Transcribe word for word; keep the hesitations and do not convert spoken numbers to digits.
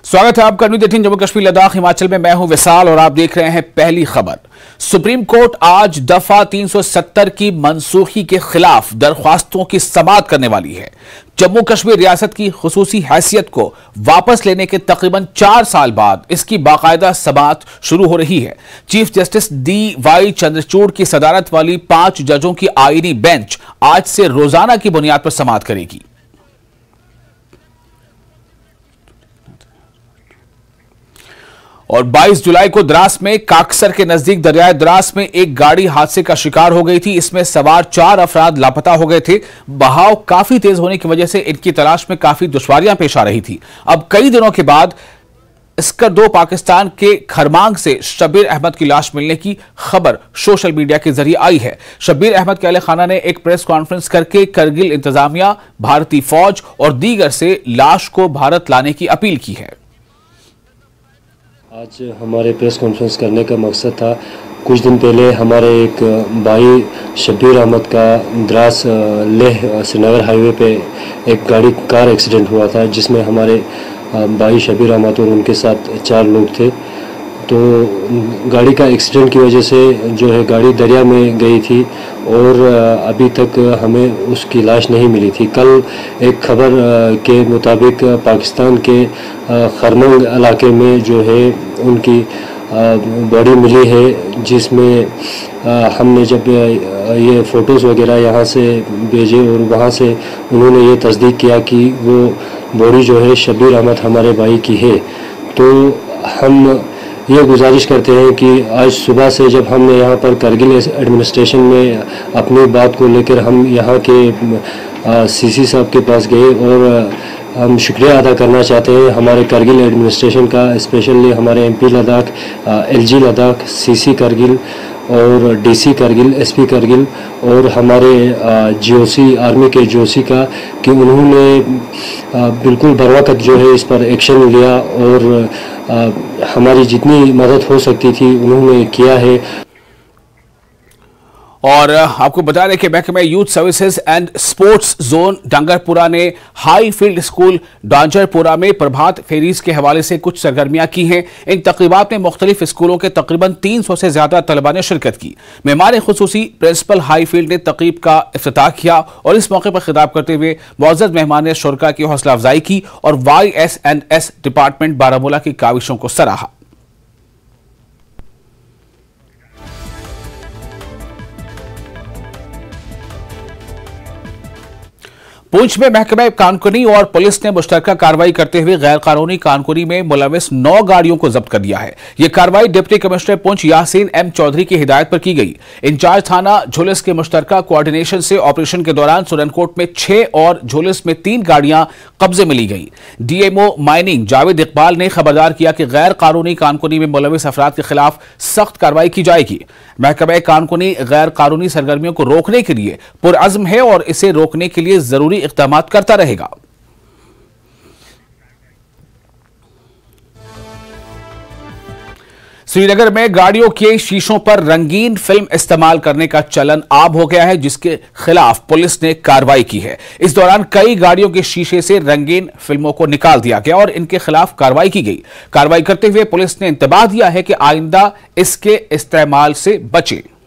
स्वागत है आपका न्यूज़ अठारह जम्मू कश्मीर लद्दाख हिमाचल में। मैं हूं विशाल और आप देख रहे हैं पहली खबर। सुप्रीम कोर्ट आज दफा तीन सौ सत्तर की मनसूखी के खिलाफ दरख्वास्तों की समाअत करने वाली है। जम्मू कश्मीर रियासत की खुसूसी हैसियत को वापस लेने के तकरीबन चार साल बाद इसकी बाकायदा समाअत शुरू हो रही है। Chief justice D Y Chandrachud की सदारत वाली पांच जजों की आईनी बेंच आज से रोजाना की बुनियाद पर समाअत करेगी। और बाईस जुलाई को द्रास में काकसर के नजदीक दरियाए द्रास में एक गाड़ी हादसे का शिकार हो गई थी। इसमें सवार चार अफराद लापता हो गए थे। बहाव काफी तेज होने की वजह से इनकी तलाश में काफी दुश्वारियां पेश आ रही थी। अब कई दिनों के बाद स्कर दो पाकिस्तान के खरमांग से शब्बीर अहमद की लाश मिलने की खबर सोशल मीडिया के जरिए आई है। शब्बीर अहमद के अहले खाना ने एक प्रेस कॉन्फ्रेंस करके करगिल इंतजामिया, भारतीय फौज और दीगर से लाश को भारत लाने की अपील की है। आज हमारे प्रेस कॉन्फ्रेंस करने का मकसद था, कुछ दिन पहले हमारे एक भाई शब्बीर अहमद का द्रास लेह श्रीनगर हाईवे पे एक गाड़ी कार एक्सीडेंट हुआ था, जिसमें हमारे भाई शब्बीर अहमद और उनके साथ चार लोग थे। तो गाड़ी का एक्सीडेंट की वजह से जो है गाड़ी दरिया में गई थी और अभी तक हमें उसकी लाश नहीं मिली थी। कल एक खबर के मुताबिक पाकिस्तान के खरमंग इलाके में जो है उनकी बॉडी मिली है, जिसमें हमने जब ये फ़ोटोज़ वगैरह यहाँ से भेजे और वहाँ से उन्होंने ये तस्दीक किया कि वो बॉडी जो है शब्बीर अहमद हमारे भाई की है। तो हम ये गुजारिश करते हैं कि आज सुबह से जब हमने यहाँ पर करगिल एडमिनिस्ट्रेशन में अपनी बात को लेकर हम यहाँ के सीसी साहब के पास गए और हम शुक्रिया अदा करना चाहते हैं हमारे करगिल एडमिनिस्ट्रेशन का, स्पेशली हमारे MP Ladakh, LG Ladakh, CC Kargil और डीसी करगिल, एसपी करगिल और हमारे जीओसी आर्मी के जीओसी का, कि उन्होंने बिल्कुल बर वक्त जो है इस पर एक्शन लिया और हमारी जितनी मदद हो सकती थी उन्होंने किया है। और आपको बता दें कि महकमे youth services and sports zone Dangarpura ने हाई फील्ड स्कूल डांजरपुरा में प्रभात फेरीज के हवाले से कुछ सरगर्मियां की हैं। इन तकरीबात में मुख्तलिफ स्कूलों के तकरीबन तीन सौ से ज्यादा तलबा ने शिरकत की। मेहमान खुसूसी प्रिंसिपल हाई फील्ड ने तकरीब का इफ्तिताह किया और इस मौके पर खिताब करते हुए मुअज़्ज़ज़ मेहमान ने शुरका की हौसला अफजाई की और Y S and S department Baramulla की काविशों को सराहा। पुंछ में महकमे कानकुनी और पुलिस ने मुश्तरका कार्रवाई करते हुए गैर कानूनी कानकुनी में मुलविस नौ गाड़ियों को जब्त कर दिया है। यह कार्रवाई deputy commissioner Poonch Yasin M Chaudhary की हिदायत पर की गई। इंचार्ज थाना झुलिस के मुश्तरका कोऑर्डिनेशन से ऑपरेशन के दौरान सुरनकोट में छह और झुलिस में तीन गाड़ियां कब्जे में ली गई। डीएमओ माइनिंग जावेद इकबाल ने खबरदार किया कि गैर कानूनी कानकुनी में मुलविस अफराद के खिलाफ सख्त कार्रवाई की जाएगी। महकमा कानकुनी गैर कानूनी सरगर्मियों को रोकने के लिए पुरअज़्म है और इसे रोकने के लिए जरूरी इक़दामात करता रहेगा। श्रीनगर में गाड़ियों के शीशों पर रंगीन फिल्म इस्तेमाल करने का चलन आम हो गया है, जिसके खिलाफ पुलिस ने कार्रवाई की है। इस दौरान कई गाड़ियों के शीशे से रंगीन फिल्मों को निकाल दिया गया और इनके खिलाफ कार्रवाई की गई। कार्रवाई करते हुए पुलिस ने इंतबाह दिया है कि आइंदा इसके इस्तेमाल से बचे।